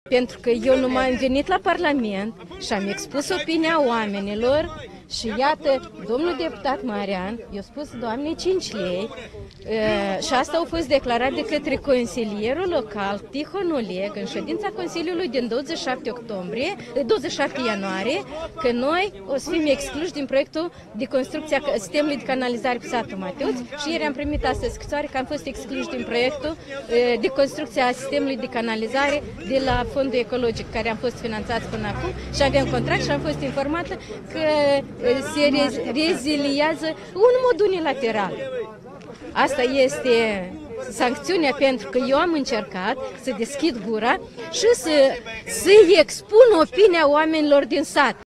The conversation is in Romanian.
Pentru că eu nu m-am venit la Parlament și am expus opinia oamenilor și iată, domnul deputat Marian i-a spus doamnei 5 lei și asta a fost declarat de către consilierul local Tihon Oleg în ședința Consiliului din 27 ianuarie, că noi o să fim excluși din proiectul de construcție a sistemului de canalizare pe satul Mateuț și ieri am primit astăzi scrisoare că am fost excluși din proiectul de construcție a sistemului de canalizare de la Fondul Ecologic, care am fost finanțați până acum și avem contract și am fost informată că se reziliază în mod unilateral. Asta este sancțiunea pentru că eu am încercat să deschid gura și să expun opinia oamenilor din sat.